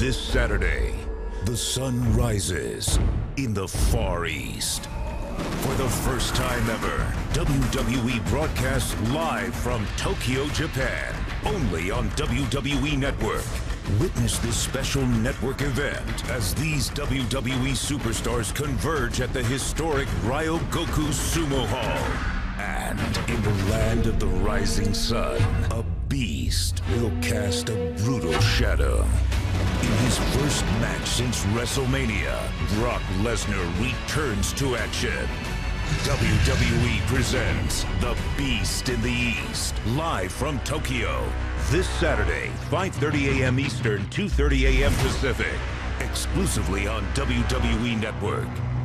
This Saturday, the sun rises in the Far East. For the first time ever, WWE broadcasts live from Tokyo, Japan, only on WWE Network. Witness this special network event as these WWE superstars converge at the historic Ryogoku Sumo Hall. And in the land of the rising sun, a beast will cast a brutal shadow. In his first match since WrestleMania, Brock Lesnar returns to action. WWE presents The Beast in the East, live from Tokyo. This Saturday, 5:30 a.m. Eastern, 2:30 a.m. Pacific. Exclusively on WWE Network.